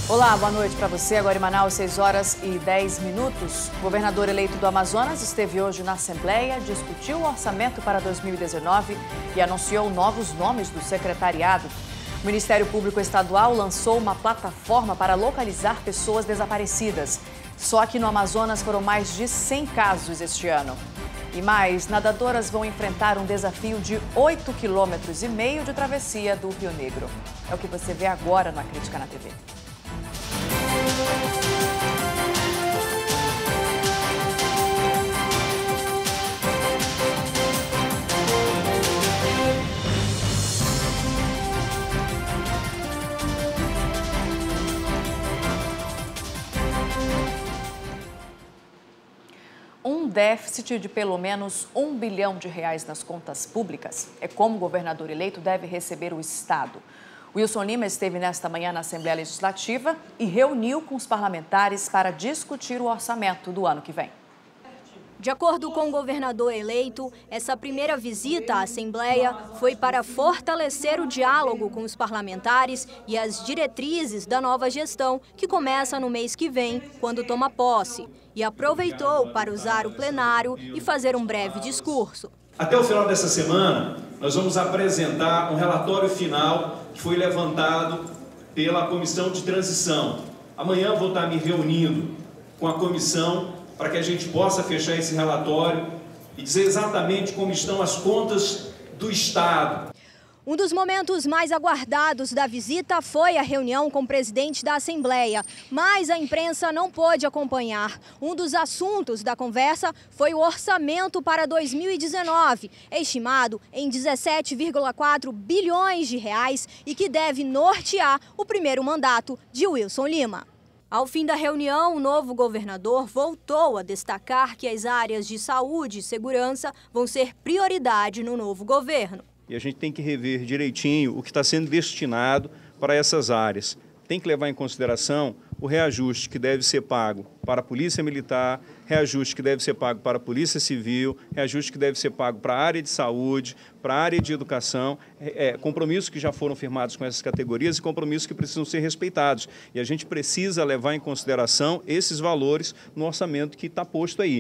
Olá, boa noite para você. Agora em Manaus, 6h10. O governador eleito do Amazonas esteve hoje na Assembleia, discutiu o orçamento para 2019 e anunciou novos nomes do secretariado. O Ministério Público Estadual lançou uma plataforma para localizar pessoas desaparecidas. Só que no Amazonas foram mais de 100 casos este ano. E mais, nadadoras vão enfrentar um desafio de 8,5 km de travessia do Rio Negro. É o que você vê agora no Acrítica na TV. Um déficit de pelo menos R$ 1 bilhão nas contas públicas é como o governador eleito deve receber o Estado. Wilson Lima esteve nesta manhã na Assembleia Legislativa e reuniu com os parlamentares para discutir o orçamento do ano que vem. De acordo com o governador eleito, essa primeira visita à Assembleia foi para fortalecer o diálogo com os parlamentares e as diretrizes da nova gestão, que começa no mês que vem, quando toma posse, e aproveitou para usar o plenário e fazer um breve discurso. Até o final dessa semana, nós vamos apresentar um relatório final que foi levantado pela Comissão de Transição. Amanhã vou estar me reunindo com a comissão para que a gente possa fechar esse relatório e dizer exatamente como estão as contas do Estado. Um dos momentos mais aguardados da visita foi a reunião com o presidente da Assembleia, mas a imprensa não pôde acompanhar. Um dos assuntos da conversa foi o orçamento para 2019, estimado em 17,4 bilhões de reais e que deve nortear o primeiro mandato de Wilson Lima. Ao fim da reunião, o novo governador voltou a destacar que as áreas de saúde e segurança vão ser prioridade no novo governo. E a gente tem que rever direitinho o que está sendo destinado para essas áreas. Tem que levar em consideração o reajuste que deve ser pago para a Polícia Militar, reajuste que deve ser pago para a Polícia Civil, reajuste que deve ser pago para a área de saúde, para a área de educação, compromissos que já foram firmados com essas categorias e compromissos que precisam ser respeitados. E a gente precisa levar em consideração esses valores no orçamento que está posto aí.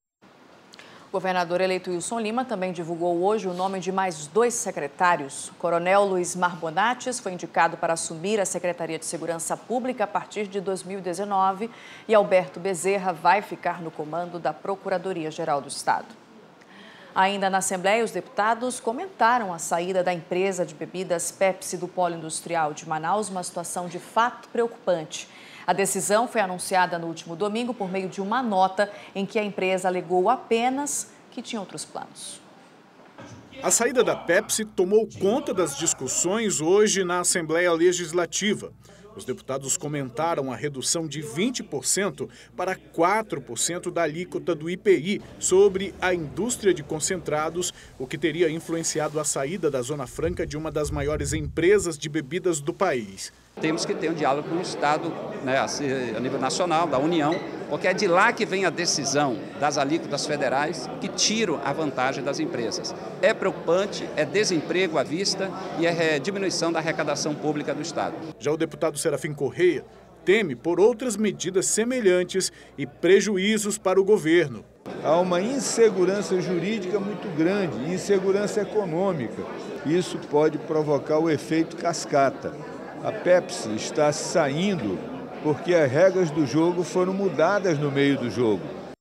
O governador eleito Wilson Lima também divulgou hoje o nome de mais 2 secretários. O coronel Luiz Marbonates foi indicado para assumir a Secretaria de Segurança Pública a partir de 2019 e Alberto Bezerra vai ficar no comando da Procuradoria-Geral do Estado. Ainda na Assembleia, os deputados comentaram a saída da empresa de bebidas Pepsi do Polo Industrial de Manaus, uma situação de fato preocupante. A decisão foi anunciada no último domingo por meio de uma nota em que a empresa alegou apenas que tinha outros planos. A saída da Pepsi tomou conta das discussões hoje na Assembleia Legislativa. Os deputados comentaram a redução de 20% para 4% da alíquota do IPI sobre a indústria de concentrados, o que teria influenciado a saída da Zona Franca de uma das maiores empresas de bebidas do país. Temos que ter um diálogo com o Estado, né, a nível nacional, da União, porque é de lá que vem a decisão das alíquotas federais que tiram a vantagem das empresas. É preocupante, é desemprego à vista e é diminuição da arrecadação pública do Estado. Já o deputado Serafim Correia teme por outras medidas semelhantes e prejuízos para o governo. Há uma insegurança jurídica muito grande, insegurança econômica. Isso pode provocar o efeito cascata. A Pepsi está saindo porque as regras do jogo foram mudadas no meio do jogo.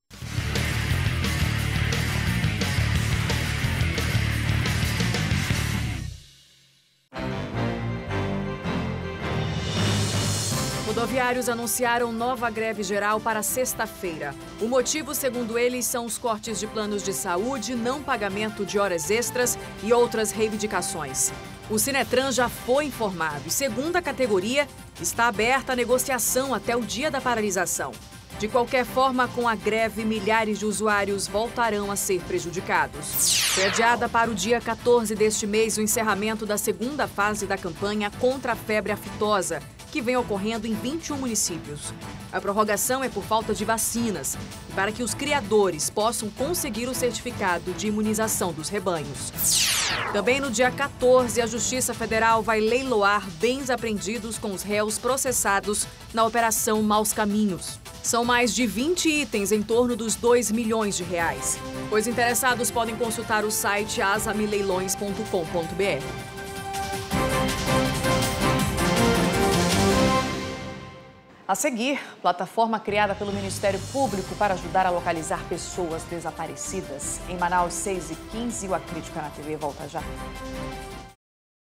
Rodoviários anunciaram nova greve geral para sexta-feira. O motivo, segundo eles, são os cortes de planos de saúde, não pagamento de horas extras e outras reivindicações. O Sinetran já foi informado e, segundo a categoria, está aberta a negociação até o dia da paralisação. De qualquer forma, com a greve, milhares de usuários voltarão a ser prejudicados. Foi adiada para o dia 14 deste mês o encerramento da segunda fase da campanha contra a febre aftosa, que vem ocorrendo em 21 municípios. A prorrogação é por falta de vacinas e para que os criadores possam conseguir o certificado de imunização dos rebanhos. Também no dia 14, a Justiça Federal vai leiloar bens apreendidos com os réus processados na Operação Maus Caminhos. São mais de 20 itens em torno dos R$2 milhões. Os interessados podem consultar o site asamileilões.com.br. A seguir, plataforma criada pelo Ministério Público para ajudar a localizar pessoas desaparecidas. Em Manaus, 6h15, o A Crítica na TV volta já.